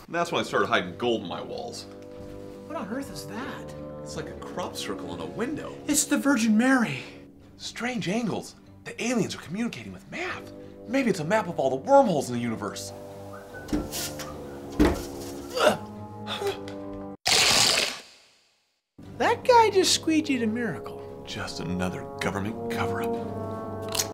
And that's when I started hiding gold in my walls. What on earth is that? It's like a crop circle in a window. It's the Virgin Mary. Strange angles. The aliens are communicating with math. Maybe it's a map of all the wormholes in the universe. That guy just squeegeed a miracle. Just another government cover-up.